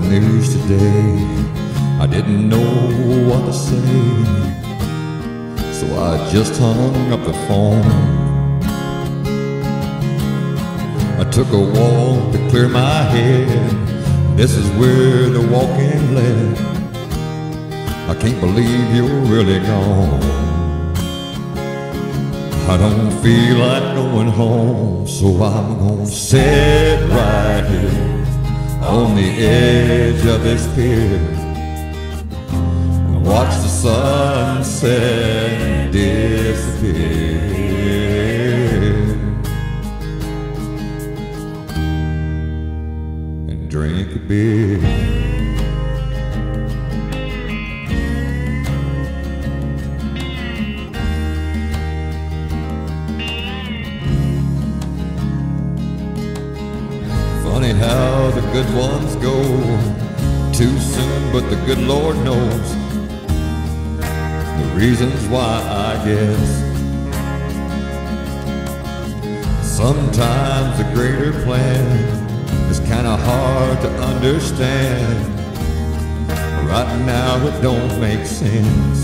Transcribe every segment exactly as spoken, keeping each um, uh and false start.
news today. I didn't know what to say, so I just hung up the phone. I took a walk to clear my head. This is where the walking led. I can't believe you're really gone. I don't feel like going home, so I'm gonna sit right here on the edge of this pier and watch the sunset disappear and drink a beer. Funny how the good ones go too soon, but the good Lord knows the reasons why, I guess. Sometimes the greater plan is kinda hard to understand. Right now it don't make sense.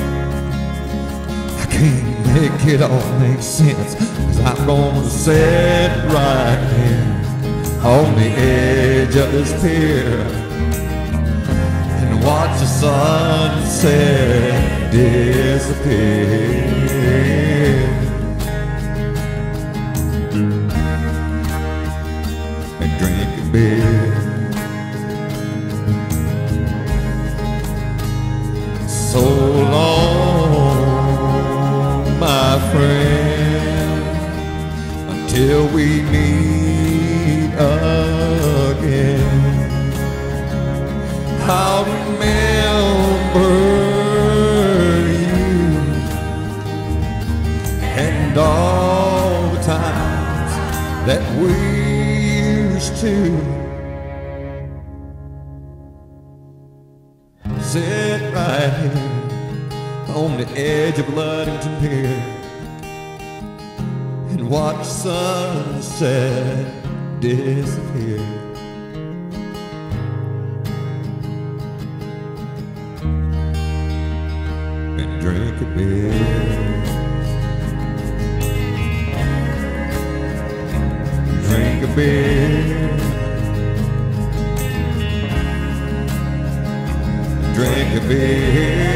I can't make it all make sense, 'cause I'm gonna sit right here on the edge of this pier and watch the sunset disappear and drink a beer. So long, my friend, until we meet again. I'll remember you and all the times that we used to sit right here on the edge of Ludington Pier and watch sunset disappear and drink a beer. Drink a beer. Drink a beer.